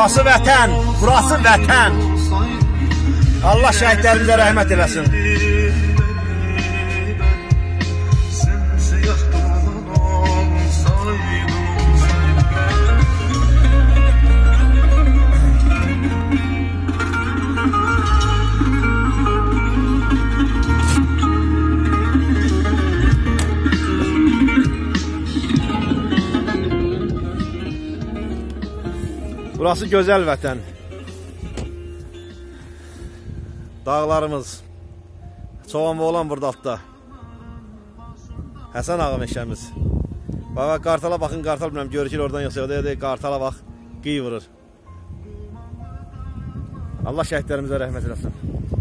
Burası vətən, burası vətən. Allah şəhidlərimizə rəhmət eləsin. Burası gözəl vətən. Dağlarımız. Çoğanma olan burada altda. Həsən ağa meşəmiz. Bax, qartala baxın, qartal bilməm, görükür oradan yoxsa yoxsa, qartala bax, qıy vurur. Allah şəhidlərimizə rəhmət eləsin.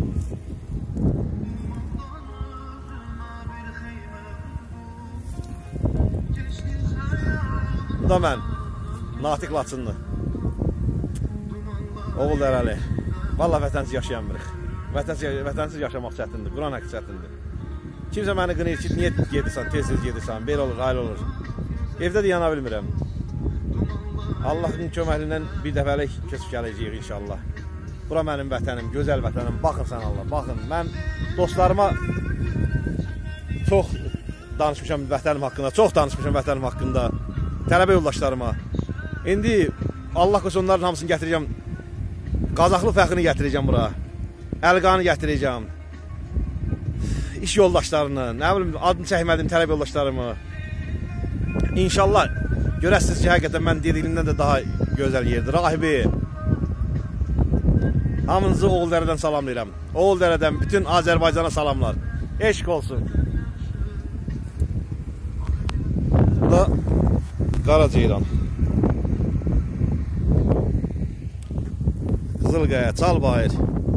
Bu da mən, Natiq Laçınlı. Oğul dərəli. Vallahi vətənsiz yaşayamırıq. Vətənsiz yaşamaq çətindir. Quran həqqi çətindir. Kimsə məni qınayır ki, niyə gedirsən, tez-tez gedirsən, belə olur, ayrı olur. Evdə də yana bilmirəm. Allahın köməklindən bir dəfəlik keçib gələcəyik inşallah. Bura mənim vətənim, gözəl vətənim. Baxın sən Allah, baxın. Mən dostlarıma çox danışmışam vətənim haqqında, çox danışmışam vətənim haqqında. Tələbə yoldaşlarıma. İndi Allah qoysa onların hamısını gətirəcəm. Qazaxlı fəxrini gətirəcəm bura. Əlqanı gətirəcəm. İş yoldaşlarını, nə bilim, adını çəkmədim tələb yoldaşlarımı. İnşallah görəsiniz ki, həqiqətən mən dediyimdən də daha gözəl yerdir. Rahibi, hamınızı Oğuldərədən salamlayıram. Oğuldərədən bütün Azərbaycana salamlar. Eşq olsun. Bu da Qaraceyran. Qızılqaya, Çalbayır.